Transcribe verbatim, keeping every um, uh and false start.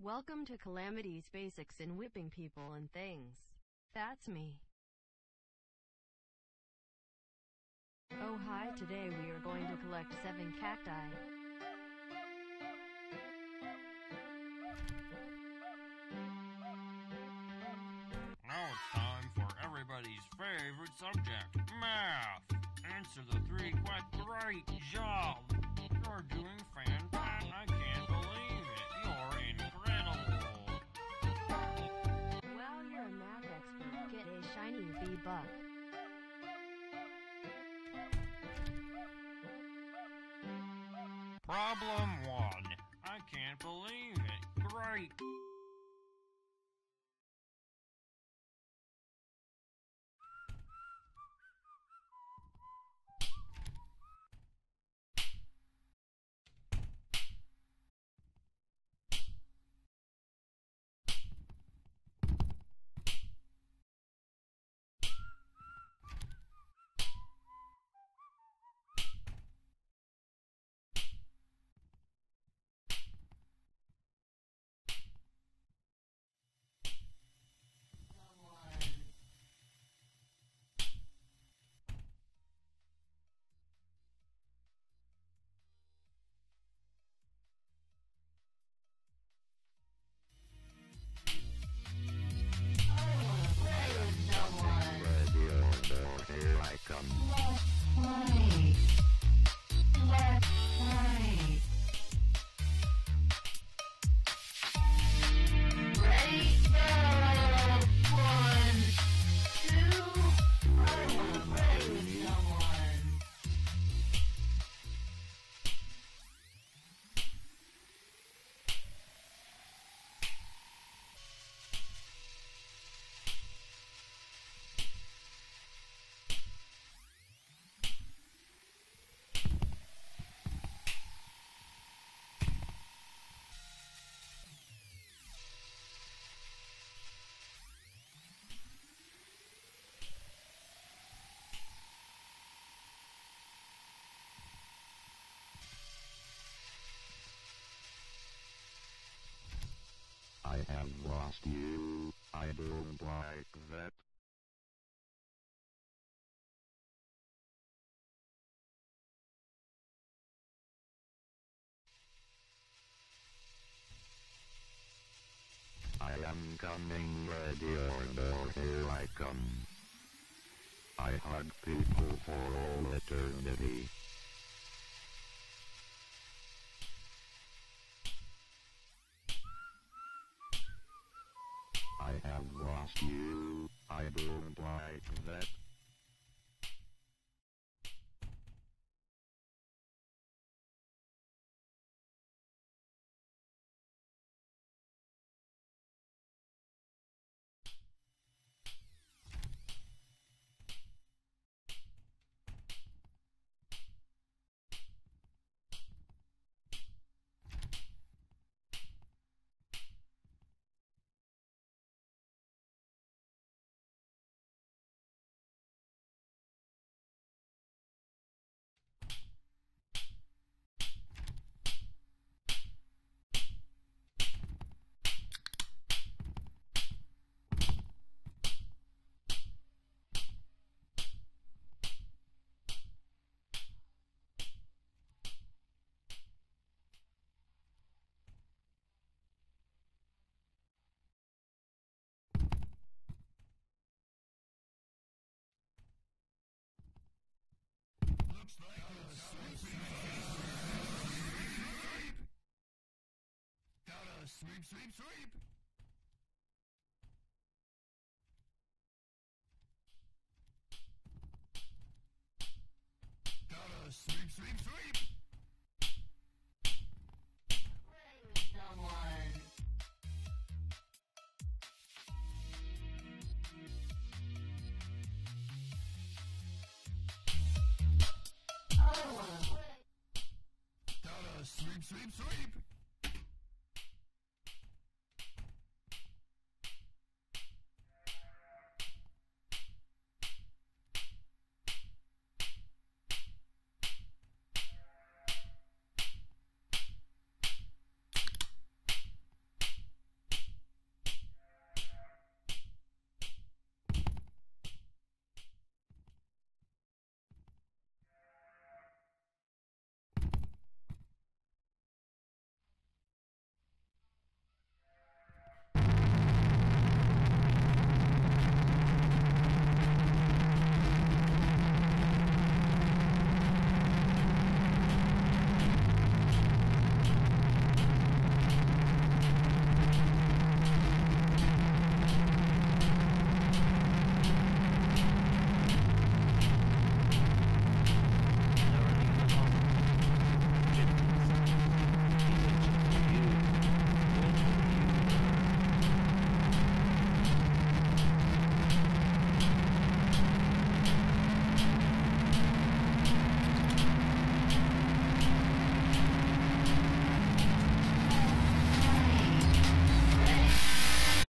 Welcome to Calamity's Basics in Whipping People and Things. That's me. Oh hi, today we are going to collect seven cacti. Now it's time for everybody's favorite subject, math. Answer the three questions. Great job. You're doing fantastic. I can't believe it. You're incredible. Well, you're a math expert. Get a shiny V-Buck. Problem one. I can't believe it. Great. I have lost you. I don't like that. I am coming, ready or no, here I come. I hug people for all eternity. I have lost you. I don't like that. Looks like a sweep, gotta sweep, sweep, sweep. Gotta sweep, sweep, sweep. Play with someone. I wanna play. Gotta sweep, sweep, sweep.